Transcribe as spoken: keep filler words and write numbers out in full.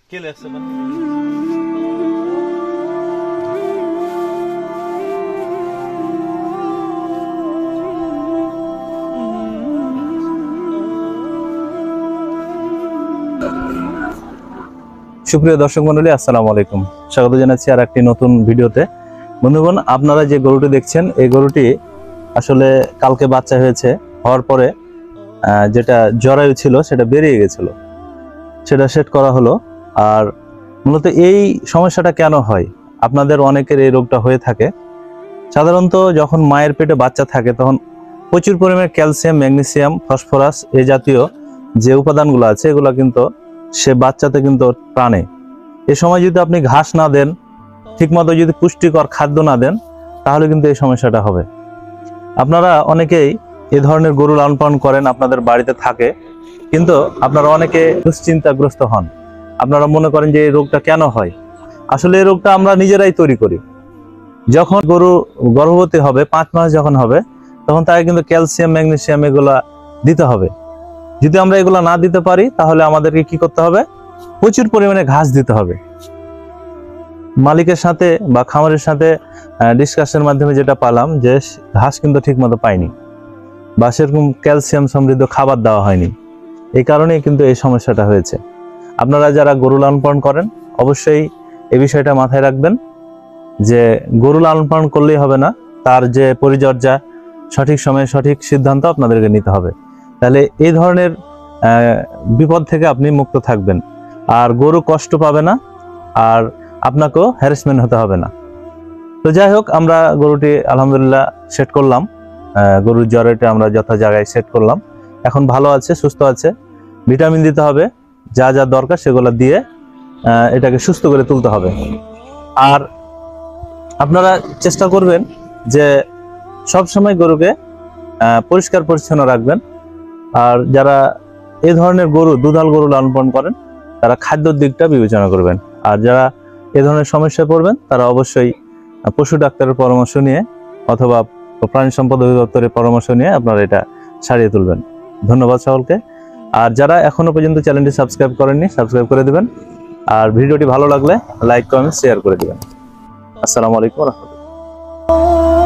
কে লেখছে সুপ্রিয় দর্শক মন্ডলী, আসসালামু আলাইকুম। স্বাগত জানাচ্ছি আর একটি নতুন ভিডিওতে। বন্ধুগণ, আপনারা যে গরুটি দেখছেন এই গরুটি আসলে কালকে বাচ্চা হয়েছে। হওয়ার পরে যেটা জরায়ু ছিল সেটা বেরিয়ে গেছিল, সেটা সেট করা হলো। আর মূলত এই সমস্যাটা কেন হয়, আপনাদের অনেকের এই রোগটা হয়ে থাকে। সাধারণত যখন মায়ের পেটে বাচ্চা থাকে তখন প্রচুর পরিমাণে ক্যালসিয়াম, ম্যাগনেসিয়াম, ফসফরাস এই জাতীয় যে উপাদানগুলো আছে এগুলো কিন্তু সে বাচ্চাতে কিন্তু টানে। এ সময় যদি আপনি ঘাস না দেন, ঠিকমতো যদি পুষ্টিকর খাদ্য না দেন, তাহলে কিন্তু এই সমস্যাটা হবে। আপনারা অনেকেই এ ধরনের গরু লালন পালন করেন, আপনাদের বাড়িতে থাকে, কিন্তু আপনারা অনেকে দুশ্চিন্তাগ্রস্ত হন। আপনারা মনে করেন যে এই রোগটা কেন হয়। আসলে এই রোগটা আমরা নিজেরাই তৈরি করি। যখন গরু গর্ভবতী হবে, পাঁচ মাস যখন হবে, তখন তাকে কিন্তু ক্যালসিয়াম, ম্যাগনেসিয়াম এগুলা দিতে হবে। যদি আমরা এগুলো না দিতে পারি তাহলে আমাদেরকে কি করতে হবে? প্রচুর পরিমাণে ঘাস দিতে হবে। মালিকের সাথে বা খামারের সাথে ডিসকাশনের মাধ্যমে যেটা পেলাম যে ঘাস কিন্তু ঠিকমতো পাইনি বা সেরকম ক্যালসিয়াম সমৃদ্ধ খাবার দেওয়া হয়নি। এই কারণেই কিন্তু এই সমস্যাটা হয়েছে। আপনারা যারা গরু লালন পালন করেন অবশ্যই এই বিষয়টা মাথায় রাখবেন যে গরু লালন পালন করলেই হবে না, তার যে পরিচর্যা, সঠিক সময়ে সঠিক সিদ্ধান্ত আপনাদেরকে নিতে হবে। তাহলে এই ধরনের বিপদ থেকে আপনি মুক্ত থাকবেন, আর গরু কষ্ট পাবে না, আর আপনাকেও হ্যারাসমেন্ট হতে হবে না। তো যাই হোক, আমরা গরুটি আলহামদুলিল্লাহ সেট করলাম। গরুর জ্বরটা আমরা যথা জায়গায় সেট করলাম। এখন ভালো আছে, সুস্থ আছে। ভিটামিন দিতে হবে, যা যা দরকার সেগুলো দিয়ে এটাকে সুস্থ করে তুলতে হবে। আর আপনারা চেষ্টা করবেন যে সব সময় গরুকে পরিষ্কার পরিচ্ছন্ন রাখবেন। আর যারা এই ধরনের গরু, দুধাল গরু লালন পালন করেন, তারা খাদ্যের দিকটা বিবেচনা করবেন। আর যারা এ ধরনের সমস্যায় পড়বেন তারা অবশ্যই পশু ডাক্তারের পরামর্শ নিয়ে অথবা প্রাণী সম্পদ অধিদপ্তরের পরামর্শ নিয়ে আপনারা এটা সারিয়ে তুলবেন। ধন্যবাদ সকলকে। আর যারা এখনো পর্যন্ত চ্যানেলটি সাবস্ক্রাইব করেননি, সাবস্ক্রাইব করে দিবেন। আর ভিডিওটি ভালো লাগলে লাইক, কমেন্ট, শেয়ার করে দিবেন। আসসালামু আলাইকুম ওয়া রাহমাতুল্লাহ।